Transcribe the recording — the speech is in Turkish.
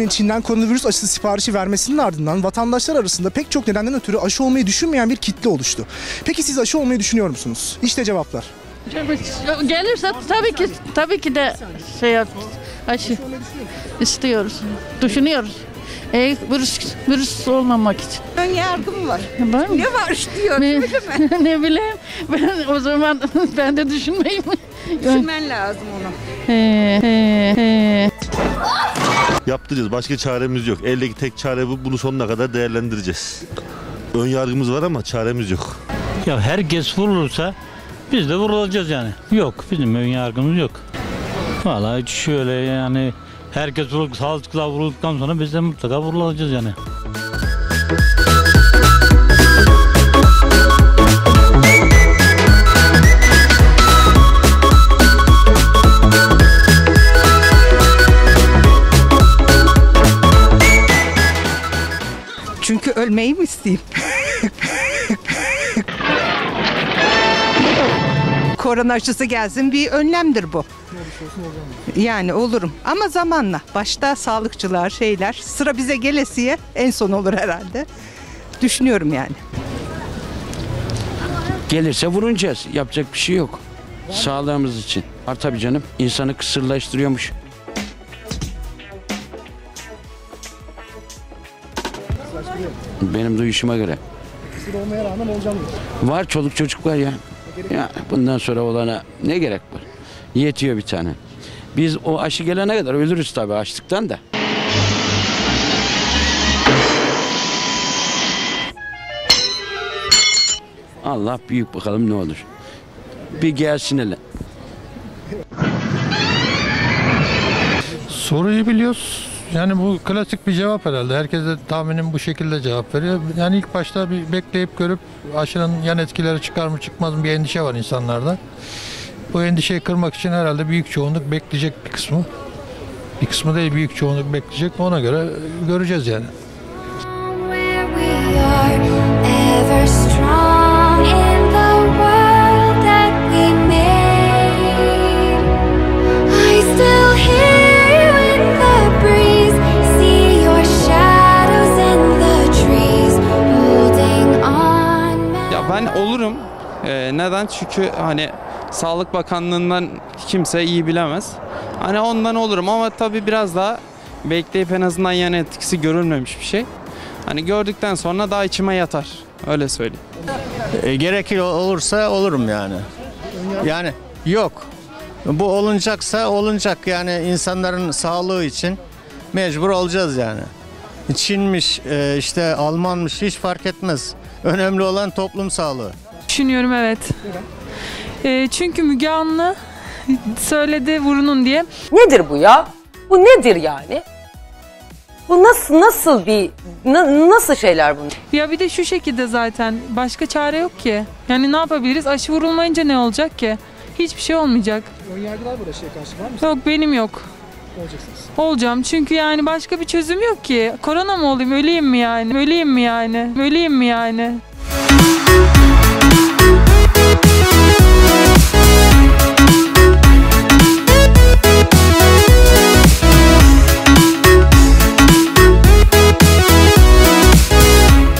Türkiye'nin Çin'den koronavirüs aşısı siparişi vermesinin ardından vatandaşlar arasında pek çok nedenden ötürü aşı olmayı düşünmeyen bir kitle oluştu. Peki siz aşı olmayı düşünüyor musunuz? İşte cevaplar. Gelirse tabii ki de aşı istiyoruz, düşünüyoruz. Virüs olmamak için. Ön yargım var. Var mı? Ne var diyor, ne bileyim. Ben o zaman ben de düşünmeyeyim. düşünmen lazım onu. Yaptıracağız. Başka çaremiz yok. Eldeki tek çare bu. Bunu sonuna kadar değerlendireceğiz. Ön yargımız var ama çaremiz yok. Ya herkes vurulursa biz de vurulacağız yani. Yok, bizim ön yargımız yok. Vallahi şöyle yani herkes sağlıkçılar vurulduktan sonra biz de mutlaka vurulacağız yani. Çünkü ölmeyi mi isteyeyim? Korona aşısı gelsin, bir önlemdir bu. Yani olurum ama zamanla. Başta sağlıkçılar, sıra bize gelesiye en son olur herhalde. Düşünüyorum yani. Gelirse vurunacağız. Yapacak bir şey yok. Sağlığımız için. Tabii canım, insanı kısırlaştırıyormuş. Benim duyuşuma göre. Kısır olmaya rağmen olacağım diyor. Var, çoluk çocuk var ya. Ya bundan sonra olana ne gerek var? Yetiyor bir tane. Biz o aşı gelene kadar ölürüz tabii açlıktan da. Allah büyük, bakalım ne olur. Bir gelsin hele. Soruyu biliyoruz. Yani bu klasik bir cevap herhalde. Herkes de tahminim bu şekilde cevap veriyor. Yani ilk başta bir bekleyip görüp aşının yan etkileri çıkar mı çıkmaz mı bir endişe var insanlarda. Bu endişeyi kırmak için herhalde büyük çoğunluk bekleyecek bir kısmı. Bir kısmı değil, büyük çoğunluk bekleyecek. Ona göre göreceğiz yani. Ben olurum. Neden? Çünkü hani Sağlık Bakanlığı'ndan kimse iyi bilemez. Hani ondan olurum ama tabii biraz daha bekleyip en azından yan etkisi görülmemiş bir şey. Hani gördükten sonra daha içime yatar. Öyle söyleyeyim. Gerekli olursa olurum yani. Yani yok. Bu olunacaksa olunacak yani insanların sağlığı için mecbur olacağız yani. Çinmiş, işte Almanmış hiç fark etmez. Önemli olan toplum sağlığı. Düşünüyorum, evet. Çünkü Müge Anlı söyledi vurunun diye. Nedir bu ya? Bu nedir yani? Bu nasıl şeyler bunlar? Ya bir de şu şekilde zaten başka çare yok ki. Yani ne yapabiliriz? Aşı vurulmayınca ne olacak ki? Hiçbir şey olmayacak. Önyargılar var aşıya karşı, var mı? Yok, benim yok. Olacaksınız. Olacağım çünkü yani başka bir çözüm yok ki. Korona mı olayım, öleyim mi yani? Öleyim mi yani? Öleyim mi yani?